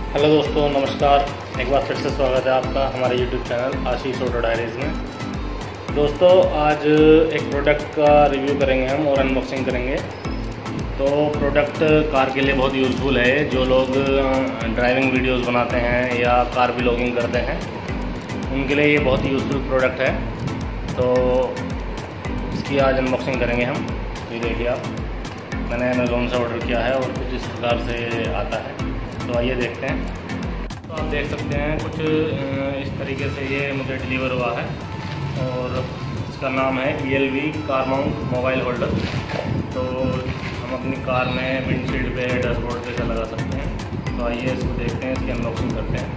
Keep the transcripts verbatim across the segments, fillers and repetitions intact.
Hello दोस्तों, नमस्कार। एक बार फिर से स्वागत है आपका हमारे YouTube channel Ashish auto diaries में। दोस्तों, आज एक प्रोडक्ट का रिव्यू करेंगे हम और अनबॉक्सिंग करेंगे। तो प्रोडक्ट कार के लिए बहुत यूज़फुल है। जो लोग ड्राइविंग वीडियोस बनाते हैं या कार व्लॉगिंग करते हैं उनके लिए ये बहुत यूज़फुल प्रोडक्ट है। तो इसकी आज अनबॉक्सिंग करेंगे हम। ये देखिए आप, मैंने अमेज़ोन से ऑर्डर किया है और कुछ इस प्रकार से आता है। तो आइए देखते हैं। तो आप देख सकते हैं कुछ इस तरीके से ये मुझे डिलीवर हुआ है और इसका नाम है E L V car mount mobile holder. तो हम अपनी कार में विंडशील्ड पे, डैशबोर्ड पे लगा सकते हैं। तो आइए इसको देखते हैं, इसकी अनबॉक्सिंग करते हैं।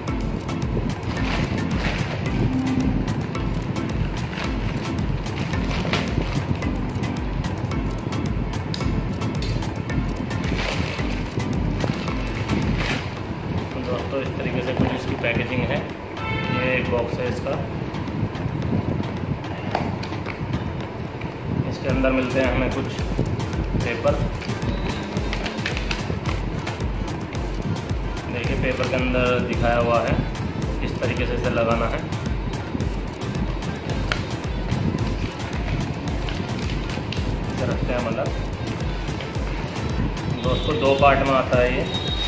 तो इस तरीके से कुछ इसकी पैकेजिंग है। ये एक बॉक्स है इसका। इसके अंदर मिलते हैं हमें कुछ पेपर। देखिए, पेपर के अंदर दिखाया हुआ है इस तरीके से इसे लगाना है। इसे रखते हैं मतलब दोस्तों, दो पार्ट में आता है ये।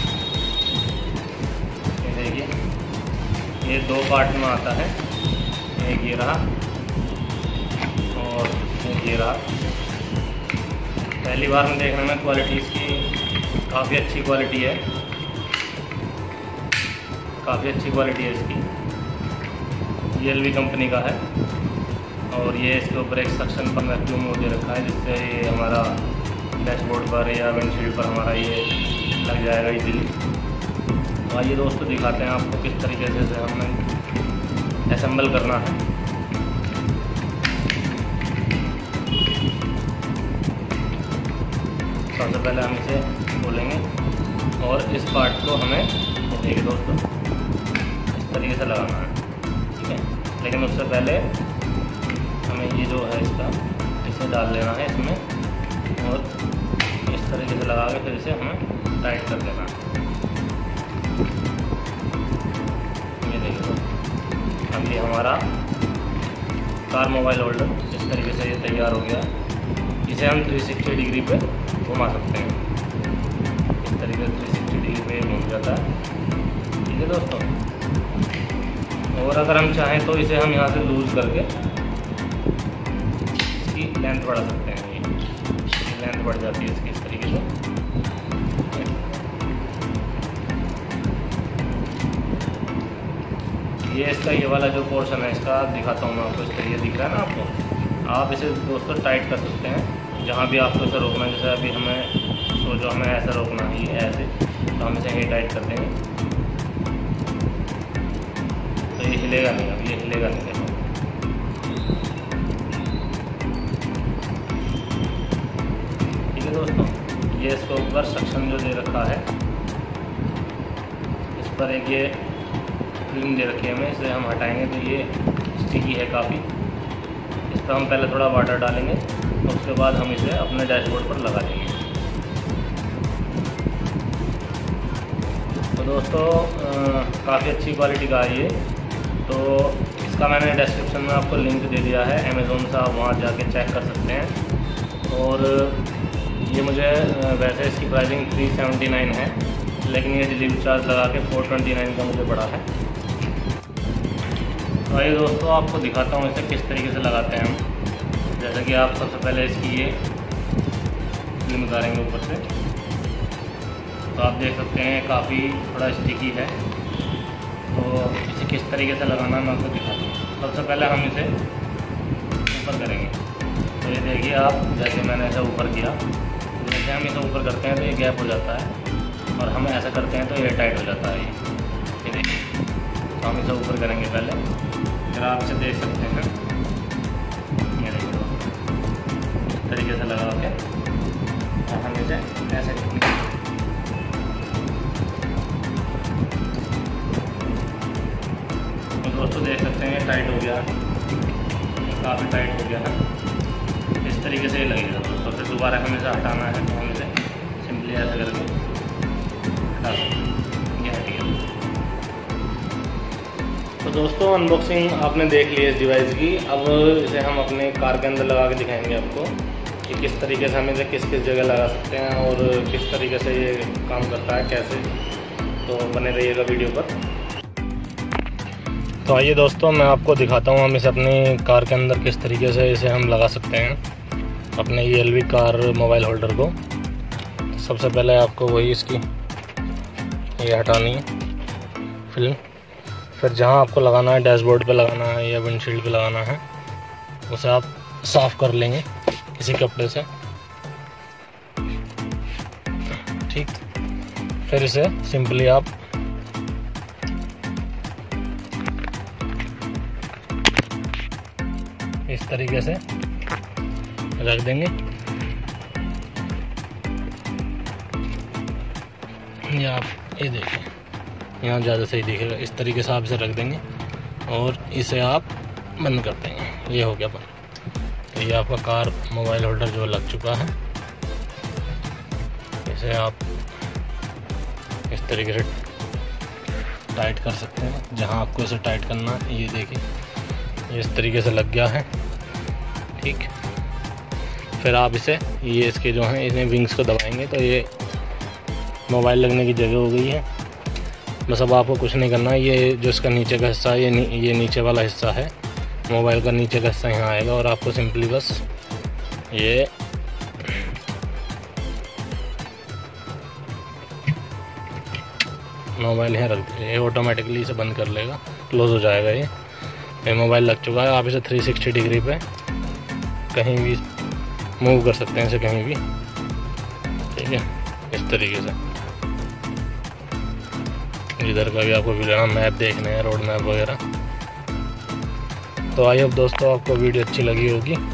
ये दो पार्ट में आता है, एक ये रहा और एक ये रहा। पहली बार में देखने में क्वालिटी इसकी काफ़ी अच्छी क्वालिटी है, काफ़ी अच्छी क्वालिटी है इसकी। ई एल वी कंपनी का है और ये इसके ऊपर एक सक्शन पर वैक्यूम मोड दे रखा है, जिससे ये हमारा डैशबोर्ड पर या विंडशील्ड पर हमारा ये लग जाएगा इजीली। तो आइए दोस्तों दिखाते हैं आपको किस तरीके से इसे हमें असेंबल करना है। सबसे पहले हम इसे खोलेंगे और इस पार्ट को हमें, देखिए दोस्तों, इस तरीके से लगाना है, ठीक है। लेकिन उससे पहले हमें ये जो है इसका इसे डाल लेना है इसमें और इस तरीके से लगा के फिर इसे हमें टाइट कर देना है। ये देखिए, अब ये हमारा कार मोबाइल होल्डर इस तरीके से ये तैयार हो गया है। इसे हम तीन सौ साठ डिग्री पे घुमा सकते हैं। इस तरीके से तीन सौ साठ डिग्री पे घूम जाता है, ठीक है दोस्तों। और अगर हम चाहें तो इसे हम यहाँ से लूज़ करके इसकी लेंथ बढ़ा सकते हैं। ये लेंथ बढ़ जाती है इसकी इस तरीके से। ये इसका ये वाला जो पोर्शन है इसका दिखाता हूँ मैं आपको। इस तरीके दिख रहा है ना आपको। आप इसे दोस्तों टाइट कर सकते हैं जहाँ भी आपको इसे रोकना है। जैसे अभी हमें सोचो हमें ऐसा रोकना है, ये ऐसे, तो हम इसे यही टाइट कर देंगे तो ये हिलेगा नहीं। अब ये हिलेगा नहीं, देखो। ठीक है दोस्तों, ये इसके ऊपर सक्शन जो दे रखा है, इस पर एक ये फिल्म दे रखी है हमें, इसे हम हटाएंगे तो ये स्टिकी है काफ़ी। इस पर हम पहले थोड़ा वाटर डालेंगे, उसके बाद हम इसे अपने डैशबोर्ड पर लगा देंगे। तो दोस्तों, काफ़ी अच्छी क्वालिटी का है ये। तो इसका मैंने डिस्क्रिप्शन में आपको लिंक दे दिया है अमेज़ोन से, आप वहाँ जाके चेक कर सकते हैं। और ये मुझे वैसे इसकी प्राइसिंग थ्री सेवेंटी नाइन है, लेकिन ये डिलीवरी चार्ज लगा के फोर ट्वेंटी नाइन का मुझे पड़ा है। तो आइए दोस्तों आपको दिखाता हूँ इसे किस तरीके से लगाते हैं हम। जैसे कि आप सबसे पहले इसकी ये फिल्म उतारेंगे ऊपर से, तो आप देख सकते हैं काफ़ी थोड़ा स्टिकी है। तो इसे किस तरीके से लगाना मैं आपको दिखाता हूँ। सबसे पहले हम इसे ऊपर करेंगे। तो ये देखिए आप, जैसे मैंने इसे ऊपर किया, जैसे हम इसे ऊपर करते हैं तो ये गैप हो जाता है और हम ऐसा करते हैं तो ये टाइट हो जाता है। ये देखिए, तो हम इसे ऊपर करेंगे पहले, फिर आप इसे देख सकते हैं। ये देखिए इस तरीके से लगा के और हम इसे ऐसे करेंगे। तो दोस्तों देख सकते हैं ये टाइट हो गया, काफ़ी टाइट हो गया है। इस तरीके से ये लगेगा दोस्तों। फिर दोबारा हमें इसे हटाना है तो हम इसे सिंपली ऐसे करके हटा सकते हैं। ये हट गया। दोस्तों अनबॉक्सिंग आपने देख ली इस डिवाइस की। अब इसे हम अपने कार के अंदर लगा के दिखाएंगे आपको कि किस तरीके से हम इसे किस किस जगह लगा सकते हैं और किस तरीके से ये काम करता है, कैसे। तो बने रहिएगा वीडियो पर। तो आइए दोस्तों मैं आपको दिखाता हूँ हम इसे अपनी कार के अंदर किस तरीके से इसे हम लगा सकते हैं अपने ये L V car mobile holder को। सबसे पहले आपको वही इसकी ये हटानी है फिल्म, फिर जहाँ आपको लगाना है, डैशबोर्ड पे लगाना है या विंडशील्ड पे लगाना है, उसे आप साफ़ कर लेंगे किसी कपड़े से। ठीक, फिर इसे सिंपली आप इस तरीके से रख देंगे। या आप ये देखिए, यहाँ ज़्यादा सही दिखेगा। इस तरीके से आप इसे रख देंगे और इसे आप बंद कर देंगे। ये हो गया बंद। तो ये आपका कार मोबाइल होल्डर जो लग चुका है। इसे आप इस तरीके से टाइट कर सकते हैं जहाँ आपको इसे टाइट करना है। ये देखिए, ये इस तरीके से लग गया है। ठीक, फिर आप इसे ये इसके जो हैं इन्हें विंग्स को दबाएंगे तो ये मोबाइल लगने की जगह हो गई है। बस अब आपको कुछ नहीं करना है। ये जो इसका नीचे का हिस्सा है, ये नी, ये नीचे वाला हिस्सा है मोबाइल का, नीचे का हिस्सा यहाँ आएगा और आपको सिंपली बस ये मोबाइल यहाँ रख दीजिए। ये ऑटोमेटिकली इसे बंद कर लेगा, क्लोज हो जाएगा। ये ये मोबाइल लग चुका है। आप इसे थ्री सिक्सटी डिग्री पे कहीं भी मूव कर सकते हैं इसे कहीं भी। ठीक है, इस तरीके से इधर का भी आपको वीडियो मैप देखने हैं, रोड मैप वगैरह। तो आई होप दोस्तों आपको वीडियो अच्छी लगी होगी।